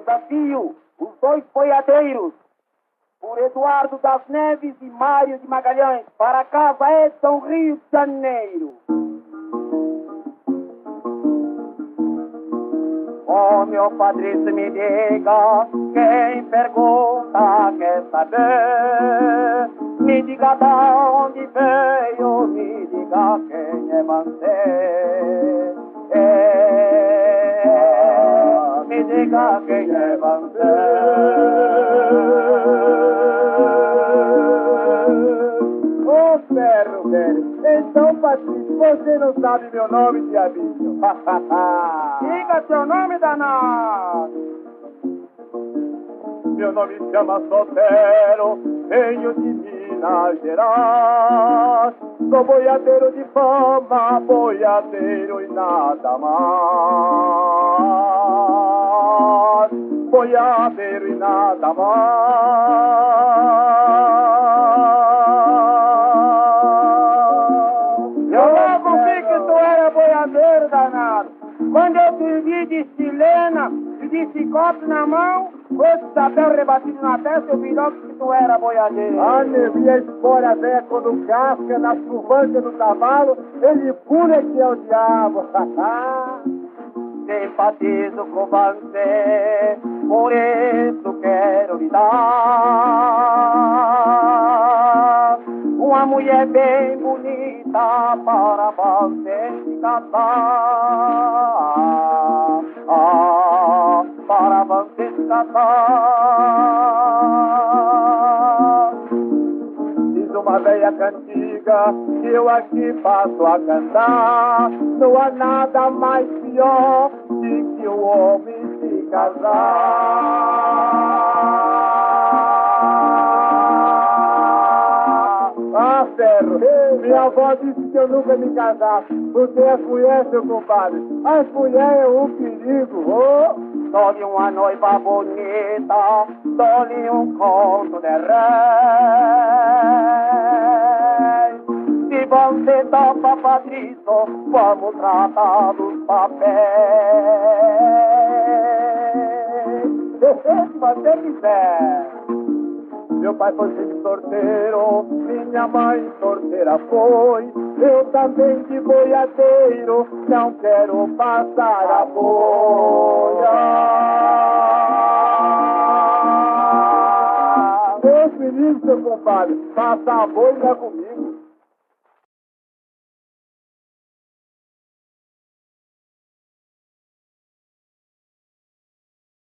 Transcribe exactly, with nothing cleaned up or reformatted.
desafio os dois boiadeiros, por Eduardo das Neves e Mário de Magalhães, para Casa Edson, Rio de Janeiro. Ó, oh, meu padre, se me diga, quem pergunta quer saber, me diga da onde veio, me diga quem é você. É, me diga quem é você. Ô, oh, ferro, velho, então, Patrício, você não sabe meu nome, diabinho? Diga seu nome, danado. Meu nome se chama Sotero, venho de Minas Gerais. Sou boiadeiro de fama, boiadeiro e nada mais. Boiadeiro e nada mais. Eu logo vi que tu era boiadeiro, danado. Quando eu te vi de chilena e de chicote na mão, com esse chapéu rebatido na testa, eu vi logo que tu era boiadeiro. Ah, nevia a espora velha quando casca na chuvanca do cavalo, ele pula que é o diabo. Simpatizo com você, por isso quero lhe dar uma mulher bem bonita para você se casar. Ah, para você se casar. Diz uma velha cantiga que eu aqui passo a cantar. Não há nada mais pior de que o homem se casar. Ah, ferro, minha avó disse que eu nunca me casasse, porque as mulheres, seu compadre, as mulheres é um perigo. Oh. Dou-lhe uma noiva bonita, dou-lhe um conto de réis. Se você topa, Patrício, vamos tratar dos papéis. Se você quiser. Meu pai foi sempre sorteiro, minha mãe sorteira foi. Eu também de boiadeiro, não quero passar a boia. Deus me livre, seu compadre, passar a boia comigo.